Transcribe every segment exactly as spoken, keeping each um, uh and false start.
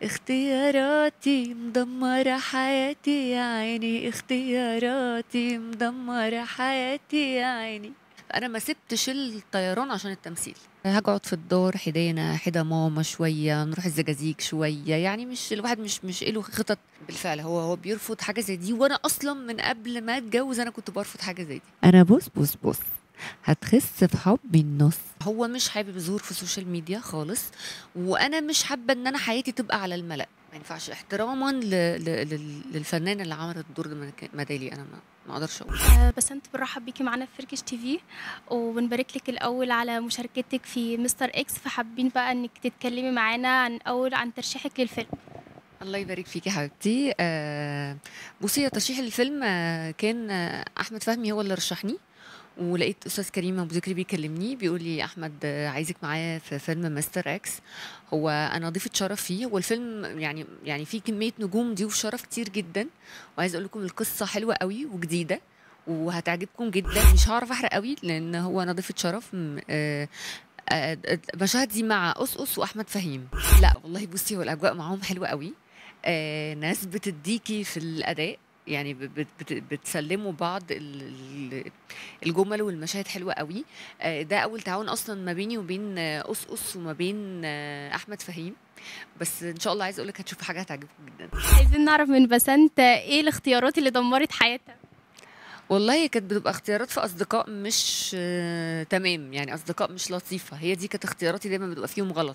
اختياراتي مدمرة حياتي يا عيني، اختياراتي مدمرة حياتي يا عيني. انا ما سبتش الطيران عشان التمثيل. هقعد في الدار حدانا حدا ماما شويه، نروح الزجاجيج شويه، يعني مش الواحد مش مش له خطط. بالفعل هو هو بيرفض حاجه زي دي، وانا اصلا من قبل ما اتجوز انا كنت برفض حاجه زي دي. انا بص بص بص هتخس في حب النص. هو مش حابب يظهر في السوشيال ميديا خالص، وانا مش حابه ان انا حياتي تبقى على الملأ. ما ينفعش احتراما ل... ل... لل- للفنانه اللي عملت الدور ده مك- مدالي. انا ما ما اقدرش اقول. آه، بسنت بنرحب بيكي معانا في فركش تي في، وبنبارك لك الاول على مشاركتك في مستر اكس. فحابين بقى انك تتكلمي معانا عن اول عن ترشيحك للفيلم. الله يبارك فيكي يا حبيبتي. آه بصي، يا ترشيح الفيلم آه كان آه احمد فهمي هو اللي رشحني، ولقيت استاذ كريم ابو ذكري بيكلمني بيقول لي احمد آه، عايزك معايا في فيلم مستر اكس. هو انا ضيفه شرف فيه. هو الفيلم يعني يعني فيه كميه نجوم ضيوف شرف كتير جدا، وعايز اقول لكم القصه حلوه قوي وجديده وهتعجبكم جدا. مش هعرف احرق قوي لان هو انا ضيفه شرف. م- آه، آه، آه، مشاهدي مع أس واحمد فهيم. لا والله بصي، هو الاجواء معاهم حلوه قوي. آه، ناس بتديكي في الاداء، يعني بت بت بتسلموا بعض ال- ال- الجمل والمشاهد حلوه قوي. آه، ده اول تعاون اصلا ما بيني وبين آه، أس أس وما بين آه، احمد فهيم. بس ان شاء الله عايز اقول لك هتشوفوا حاجه هتعجبكم جدا. عايزين نعرف من بسنت ايه الاختيارات اللي دمرت حياتها. والله هي كانت بتبقى اختيارات في اصدقاء مش آه، تمام، يعني اصدقاء مش لطيفه. هي دي كانت اختياراتي دايما بتبقى فيهم غلط.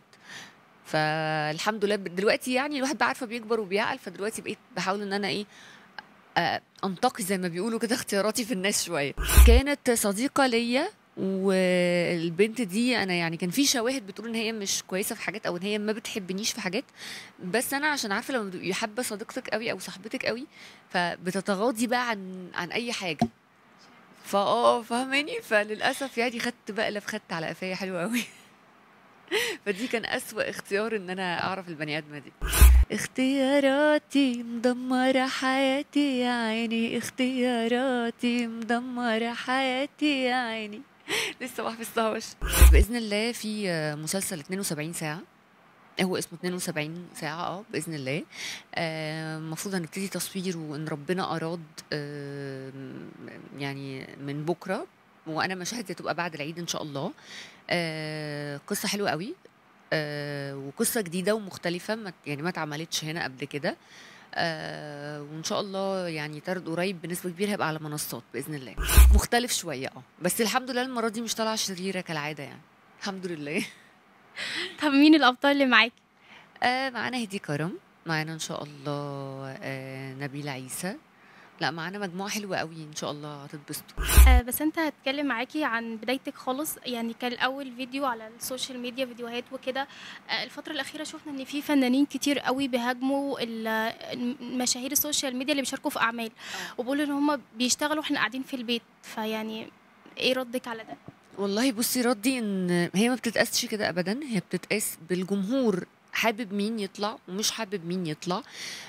فالحمد لله دلوقتي يعني الواحد بقى عارفه بيكبر وبيعقل، فدلوقتي بقيت بحاول ان انا ايه، آه، انتقي زي ما بيقولوا كده اختياراتي في الناس شويه. كانت صديقه ليا، والبنت دي انا يعني كان في شواهد بتقول ان هي مش كويسه في حاجات، او ان هي ما بتحبنيش في حاجات. بس انا عشان عارفه لما بتبقي حابه صديقتك قوي او صاحبتك قوي، فبتتغاضي بقى عن عن اي حاجه. فاه فاهماني، فللاسف يعني خدت بقلب، خدت على قفايا حلوه قوي. فدي كان أسوأ اختيار ان انا اعرف البني ادمه دي. اختياراتي مدمرة حياتي يا عيني، اختياراتي مدمرة حياتي يا عيني. لسه ما حفظتهاش. بإذن الله في مسلسل اتنين وسبعين ساعة. هو اسمه اتنين وسبعين ساعة، اه بإذن الله. آه، المفروض هنبتدي تصوير، وإن ربنا أراد آه، يعني من بكرة. وأنا مشاهدي هتبقى بعد العيد إن شاء الله. آه، قصة حلوة قوي. آه، وقصة جديدة ومختلفة، ما يعني ما اتعملتش هنا قبل كده. آه، وإن شاء الله يعني ترد قريب بنسبة كبيرة هيبقى على منصات بإذن الله. مختلف شوية اه، بس الحمد لله المرة دي مش طالعة شريرة كالعادة يعني. الحمد لله. طب مين الابطال اللي معاكي؟ آه، معانا هدي كرم، معانا إن شاء الله آه، نبيلة عيسى. لا، معانا مجموعة حلوة قوي، إن شاء الله هتتبسطوا. آه، بسنت هتكلم معاكي عن بدايتك خالص. يعني كان الاول فيديو على السوشيال ميديا، فيديوهات وكده. آه، الفتره الاخيره شفنا ان في فنانين كتير قوي بيهاجموا ال- المشاهير السوشيال ميديا اللي بيشاركوا في اعمال، اه وبيقولوا ان هم بيشتغلوا واحنا قاعدين في البيت. فيعني ايه ردك على ده؟ والله بصي، ردي ان هي ما بتتقاسش كده ابدا. هي بتتقاس بالجمهور، حابب مين يطلع ومش حابب مين يطلع.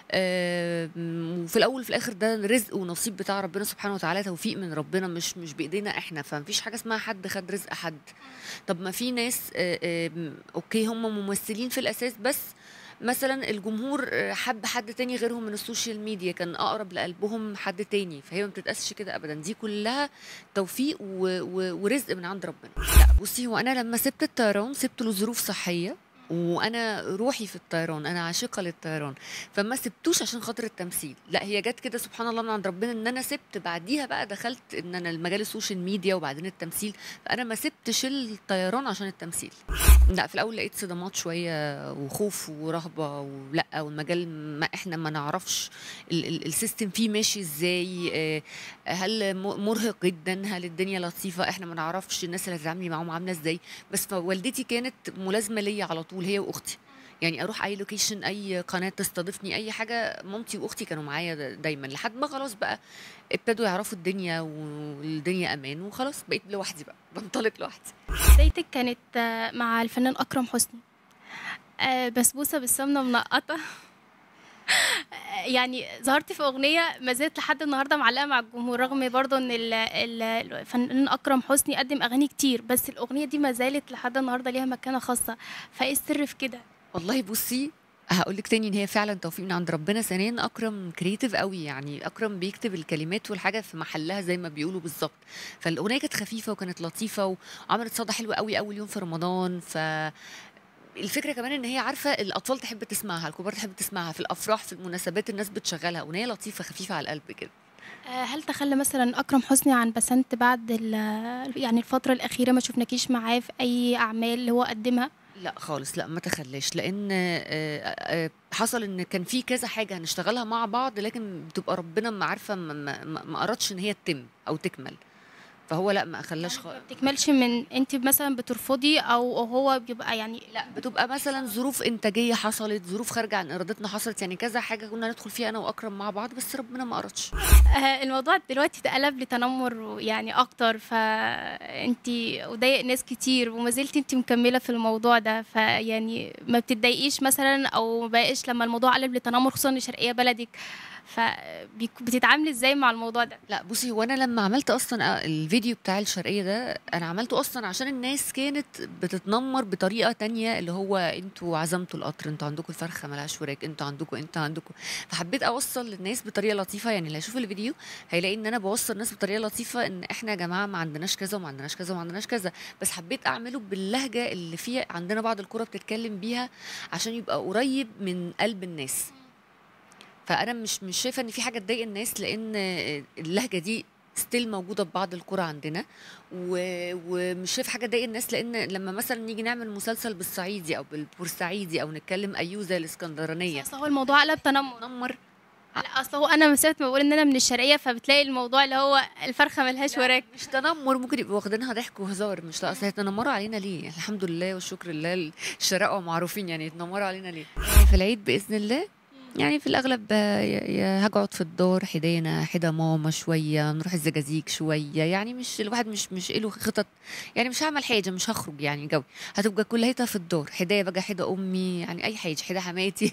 آم، وفي الاول وفي الاخر ده رزق ونصيب بتاع ربنا سبحانه وتعالى، توفيق من ربنا، مش مش بايدينا احنا. فمفيش حاجه اسمها حد خد رزق حد. طب ما في ناس آه، آم، اوكي هم ممثلين في الاساس، بس مثلا الجمهور آه، حب حد تاني غيرهم من السوشيال ميديا، كان اقرب لقلبهم حد تاني. فهي ما بتتقاسش كده ابدا، دي كلها توفيق و... و... ورزق من عند ربنا. لا بصي، هو انا لما سبت الطيران سبت له ظروف صحيه، وانا روحي في الطيران، انا عاشقه للطيران. فما سبتوش عشان خاطر التمثيل، لا هي جت كده سبحان الله من عند ربنا، ان انا سبت بعديها بقى دخلت ان انا المجال السوشيال ميديا وبعدين التمثيل. فانا ما سبتش الطيران عشان التمثيل. لا، في الاول لقيت صدمات شويه وخوف ورهبه، ولا والمجال ما احنا ما نعرفش ال- ال- السيستم فيه ماشي ازاي. آه، هل م- مرهق جدا، هل الدنيا لطيفه، احنا ما نعرفش الناس اللي هتتعاملي معاهم عامله ازاي. بس فوالدتي كانت ملازمه ليا على طول، هي واختي. يعني اروح اي لوكيشن، اي قناه تستضيفني، اي حاجه، مامتي واختي كانوا معايا دا- دايما، لحد ما خلاص بقى ابتدوا يعرفوا الدنيا والدنيا امان، وخلاص بقيت لوحدي بقى، بنطلق لوحدي. بدايتك كانت آه، مع الفنان اكرم حسني. آه، بسبوسه بالسمنه منقطه. آه، يعني ظهرتي في اغنيه ما زالت لحد النهارده معلقه مع الجمهور، رغم برضه ان ال- ال- الفنان اكرم حسني قدم اغاني كتير، بس الاغنيه دي ما زالت لحد النهارده ليها مكانه خاصه. فايه السر في كده؟ والله بصي، هاقول لِك تاني إن هي فعلًا توفيق من عند ربنا، ثانيًا أكرم creative أوي، يعني أكرم بيكتب الكلمات والحاجة في محلها زي ما بيقولوا بالضبط، فالأغنية كانت خفيفة وكانت لطيفة وعملت صدى حلو أوي أول يوم في رمضان، ف الفكرة كمان إن هي عارفة الأطفال تحب تسمعها، الكبار تحب تسمعها، في الأفراح، في المناسبات الناس بتشغّلها، أغنية لطيفة خفيفة على القلب كده. آآ هل تخلّى مثلًا أكرم حسني عن بسنت بعد ال يعني الفترة الأخيرة ما شُفناكيش معاه في أي أعمال هو قدّمها؟ لأ خالص، لأ ما تخلّاش، لإن آآ آآ حصل إن كان في كذا حاجة هنشتغلها مع بعض، لكن بتبقى ربنا ما عارفة ما ما ما ما أرادش إن هي تتم أو تكمل، فهو لأ ما خلّاش يعني خ ما بتكملش من أنتِ مثلًا بترفضي أو هو بيبقى يعني لأ بتبقى مثلًا ظروف إنتاجية حصلت، ظروف خارجة عن إرادتنا حصلت، يعني كذا حاجة كنا ندخل فيها أنا وأكرم مع بعض، بس ربنا ما أرادش. آآ الموضوع دلوقتي اتقلب لتنمر يعني أكتر، فأنتِ وضايق ناس كتير وما زلتِ أنتِ مكملة في الموضوع ده، فيعني ما بتتضايقيش مثلًا أو ما بقاش لمّا الموضوع قلب لتنمر خصوصًا إن شرقية بلدِك، فبيك بتتعاملي إزاي مع الموضوع ده؟ لأ بُصّي، هو أنا لمّا عملت أصلًا أ الفيديو بتاع الشرقية ده، أنا عملته أصلًا عشان الناس كانت بتتنمّر بطريقة تانية، اللي هو أنتم عزمتوا القطر، أنتم عندكم الفرخة ما لهاش وراك، أنتم عندكم، أنتم عندكم، فحبيت أوصّل للناس بطريقة لطيفة، يعني اللي هيشوف الفيديو هيلاقي إن أنا باوصّل الناس بطريقة لطيفة إن إحنا يا جماعة ما عندناش كذا وما عندناش كذا وما عندناش كذا، بس حبيت أعمله باللهجة اللي في عندنا بعض القرى بتتكلم بيها، عشان يبقى قريب من قلب الناس. فأنا مش مش شايفة إن في حاجة تضايق الناس، لإن اللهجة دي still موجودة في بعض القرى عندنا، و ومش شايفة حاجة تضايق الناس، لإن لمّا مثلًا نيجي نعمل مسلسل بالصعيدي أو بالبورسعيدي أو نتكلم أيوه زي بس الإسكندرانية، أصل هو الموضوع قلب تنمر. نتنمر ع لأ، أصل هو أنا من ساعة ما باقول إن أنا من الشرقية، فبتلاقي الموضوع اللي هو الفرخة ما لهاش لأ وراك. مش تنمر، ممكن يبقوا واخدينها ضحك وهزار، مش لا أصل هيتنمروا علينا ليه؟ الحمد لله والشكر لله الشراقة معروفين، يعني يتنمروا علينا ليه؟ في العيد بإذن الله يعني في الأغلب يا يا هاقعد في الدار حدانا، حدا ماما شوية، نروح الزقازيق شوية، يعني مش الواحد مش مش له خطط، يعني مش هاعمل حاجة، مش هاخرج يعني جوي، هتبقى كلّيتها في الدار، حدايا بقى حدا أمي، يعني أي حاجة، حدا حماتي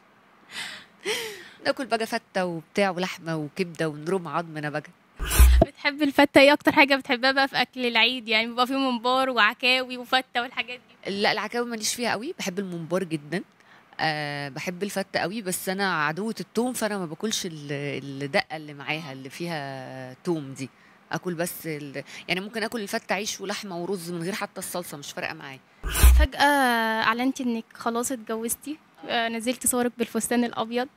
ناكل بقى فتة وبتاع ولحمة وكبدة ونرُم عضمنا بقى. بتحبي الفتة، إيه أكتر حاجة بتحبيها بقى في أكل العيد؟ يعني بيبقى فيه ممبار وعكاوي وفتة والحاجات دي. لأ العكاوي ما ليش فيها أوي، باحب الممبار جدًا، آآ باحب الفتة أوي، بس أنا عدوة التوم، فأنا ما باكلش ال الدقة اللي معاها، اللي فيها توم دي، آكل بس ال يعني ممكن آكل الفتة عيش ولحمة ورز من غير حتى الصلصة، مش فارقة معايا. فجأة أعلنتِ إنِّك خلاص اتجوزتِ، آآ نزّلتِ صورِك بالفستان الأبيض،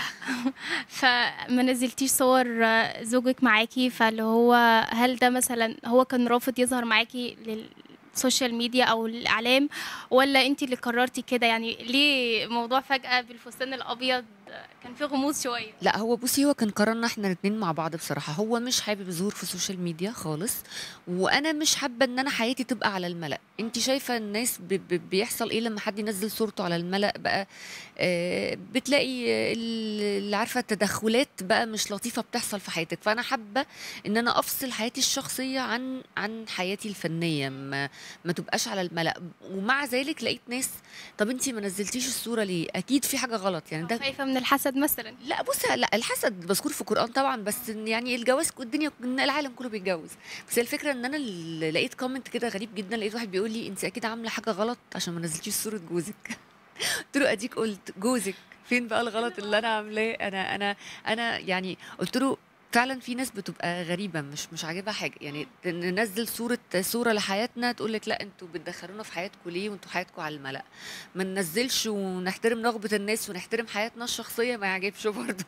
فما نزّلتيش صور آه، زوجِك معاكِ، فاللي هو هل ده مثلًا هو كان رافض يظهر معاكِ للسوشيال ميديا أو الإعلام والّا أنتِ اللي قررتِ كده؟ يعني ليه موضوع فجأة بالفستان الأبيض كان فيه غموض شوية؟ لأ هو بُصّي، هو كان قرارنا إحنا الاتنين مع بعض بصراحة، هو مش حابب الظهور في السوشيال ميديا خالص، وأنا مش حابة إن أنا حياتي تبقى على الملأ، أنتِ شايفة الناس ب ب بيحصل إيه لمّا حد ينزّل صورته على الملأ بقى، آآ بتلاقي ال اللي عارفة التدخلات بقى مش لطيفة بتحصل في حياتِك، فأنا حابة إن أنا أفصل حياتي الشخصية عن عن حياتي الفنية، ما ما تبقاش على الملأ، ومع ذلك لقيت ناس طَب أنتِ ما نزّلتيش الصورة ليه؟ أكيد في حاجة غلط، يعني أو ده خايفة من الحسد مثلًا؟ لأ بُصّي لأ الحسد مذكور في القرآن طبعًا، بس إن يعني الجواز ك الدنيا إن العالم كلّه بيتجوّز، بس هي الفكرة إن أنا ال لقيت comment كده غريب جدًا، لقيت واحد بيقول لي: "أنتِ أكيد عاملة حاجة غلط عشان ما نزّلتيش صورة جوزِك." قُلت له: "أديك قُلت جوزِك، فين بقى الغلط اللي أنا عاملاه؟ أنا أنا أنا" يعني قُلت له: "فعلًا في ناس بتبقى غريبة مش مش عاجبها حاجة، يعني ت ننزّل صورة صورة لحياتنا تقول لِك لأ أنتم بتدخّلونا في حياتكم ليه وأنتم حياتكم على المَلأ، ما ننزّلش ونحترم رغبة الناس ونحترم حياتنا الشخصية." ما يعجبش برضه.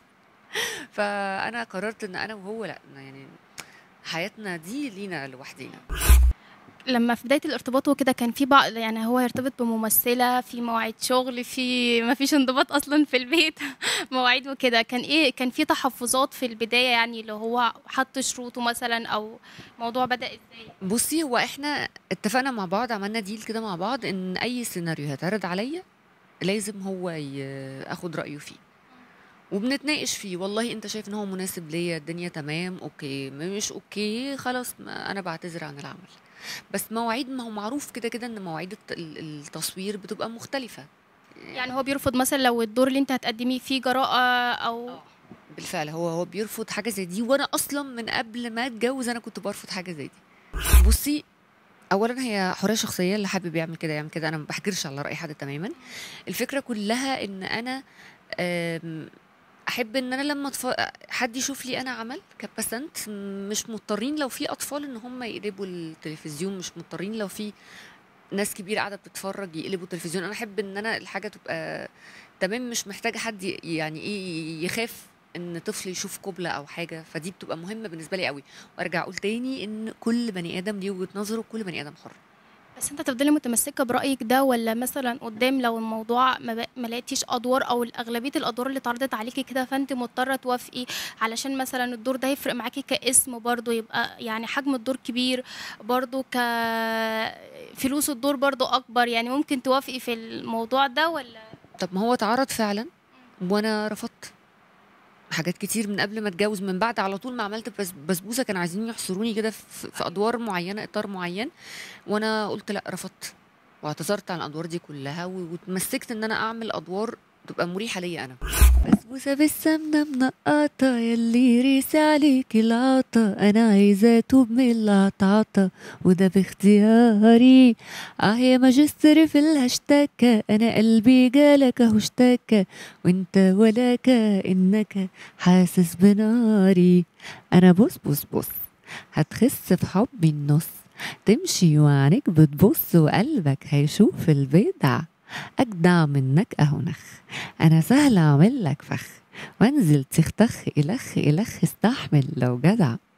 فأنا قررت إن أنا وهو لأ، يعني حياتنا دي لينا لوحدينا. لمّا في بداية الارتباط وكده كان في بع يعني هو يرتبط بممثلة، في مواعيد شغل، في ما فيش انضباط أصلًا في البيت، مواعيد وكده، كان إيه كان في تحفظات في البداية يعني اللي هو حَط شروطه مثلًا أو الموضوع بدأ إزاي؟ بُصّي، هو إحنا اتفقنا مع بعض، عملنا deal كده مع بعض إن أي سيناريو هيتعرض عليّا لازم هو ي آخُد رأيه فيه، وبنتناقش فيه، والله أنت شايف إن هو مناسب ليّا، الدنيا تمام، أوكي، مش أوكي، خلاص ما أنا باعتذر عن العمل. بس مواعيد ما هو معروف كده، كده إن مواعيد الت ال التصوير بتبقى مختلفة. يعني هو بيرفض مثلًا لو الدور اللي أنتِ هتقدميه فيه جراءة أو آه. بالفعل هو هو بيرفض حاجة زي دي، وأنا أصلًا من قبل ما أتجوّز أنا كنت بارفض حاجة زي دي. بُصّي اولا هي حريه شخصيه، اللي حابب يعمل كده يعمل كده، انا ما بحجرش على راي حد تماما. الفكره كلها ان انا آم، احب ان انا لما أتف... حد يشوف لي انا عمل كبسنت، مش مضطرين لو في اطفال ان هم يقلبوا التلفزيون، مش مضطرين لو في ناس كبيره قاعده بتتفرج يقلبوا التلفزيون. انا احب ان انا الحاجه تبقى تمام، مش محتاجه حد ي- يعني ايه يخاف ان طفل يشوف قبلة او حاجه، فدي بتبقى مهمه بالنسبه لي قوي. وارجع اقول تاني ان كل بني ادم ليه وجهه نظره، وكل بني ادم حر. بس أنتِ هتفضلي متمسكة برأيِك ده، والّا مثلًا قدّام لو الموضوع ما ب ما لقيتيش أدوار أو أغلبية الأدوار اللي اتعرضت عليكِ كده، فأنتِ مضطرة توافقي علشان مثلًا الدور ده هيفرق معاكِ كاسم برضه، يبقى يعني حجم الدور كبير، برضه ك فلوس الدور برضه أكبر، يعني ممكن توافقي في الموضوع ده والّا؟ طب ما هو اتعرض فعلا وانا رفضت حاجات كتير من قبل ما اتجوز. من بعد على طول ما عملت بس بسبوسه كانوا عايزين يحصروني كده في في ادوار معينه، اطار معين، وانا قلت لا، رفضت واعتذرت عن الادوار دي كلها، و- واتمسكت ان انا اعمل ادوار تبقى مريحه ليا انا. بسبوسه بالسمنه منقطه، يلي ريس عليك العطا، انا عايزه اتوب من العطاطا وده باختياري. اه يا ماجستير في الهاشتاكة، انا قلبي جالك اهو اشتكى، وانت ولا كانك حاسس بناري. انا بص بص بص، هتخس في حبي النص، تمشي وعينيك بتبص وقلبك هيشوف البدع، أجدع منك أهو نخ، أنا سهل أعمل لك فخ، وانزل تختخ إلخ إلخ، استحمل لو جدع.